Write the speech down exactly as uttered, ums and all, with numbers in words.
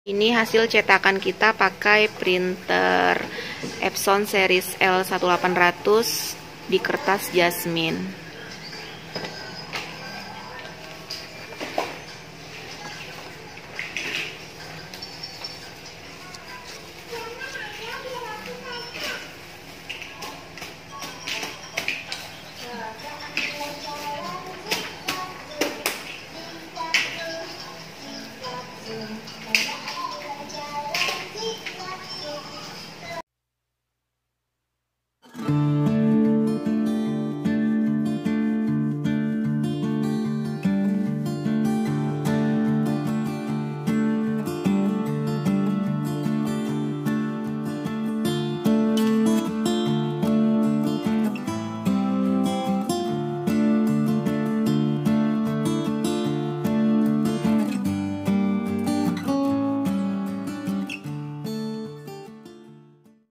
Ini hasil cetakan kita pakai printer Epson series L delapan belas ratus di kertas jasmine.